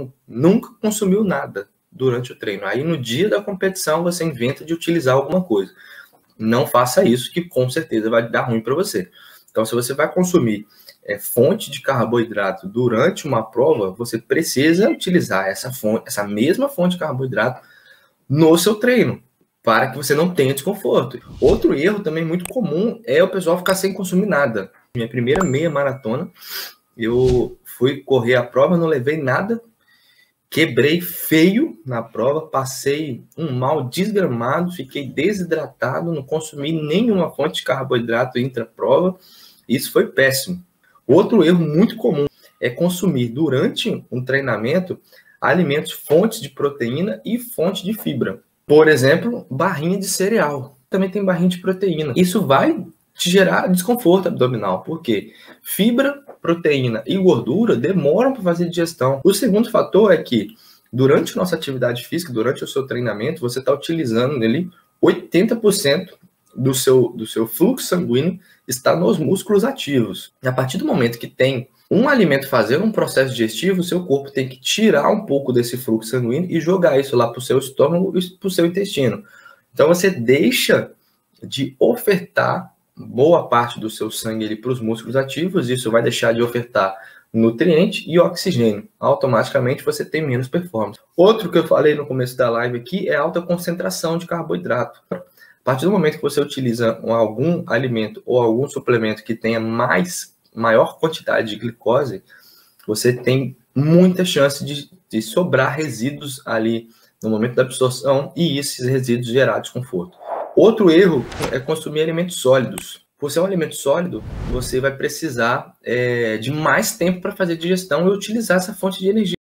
nunca consumiu nada durante o treino. Aí no dia da competição você inventa de utilizar alguma coisa. Não faça isso, que com certeza vai dar ruim para você. Então, se você vai consumir fonte de carboidrato durante uma prova, você precisa utilizar essa mesma fonte de carboidrato no seu treino, para que você não tenha desconforto. Outro erro também muito comum é o pessoal ficar sem consumir nada. Minha primeira meia maratona, eu fui correr a prova, não levei nada, quebrei feio na prova, passei um mal desgramado, fiquei desidratado, não consumi nenhuma fonte de carboidrato intra-prova. Isso foi péssimo. Outro erro muito comum é consumir durante um treinamento alimentos, fontes de proteína e fonte de fibra. Por exemplo, barrinha de cereal. Também tem barrinha de proteína. Isso vai te gerar desconforto abdominal, porque fibra, proteína e gordura demoram para fazer digestão. O segundo fator é que durante nossa atividade física, durante o seu treinamento, você está utilizando nele 80% do seu fluxo sanguíneo está nos músculos ativos. E a partir do momento que tem um alimento fazendo um processo digestivo, o seu corpo tem que tirar um pouco desse fluxo sanguíneo e jogar isso lá para o seu estômago e para o seu intestino. Então você deixa de ofertar boa parte do seu sangue para os músculos ativos, isso vai deixar de ofertar nutriente e oxigênio. Automaticamente você tem menos performance. Outro que eu falei no começo da live aqui é a alta concentração de carboidrato. A partir do momento que você utiliza algum alimento ou algum suplemento que tenha maior quantidade de glicose, você tem muita chance de sobrar resíduos ali no momento da absorção e esses resíduos gerar desconforto. Outro erro é consumir alimentos sólidos. Por ser um alimento sólido, você vai precisar de mais tempo para fazer digestão e utilizar essa fonte de energia.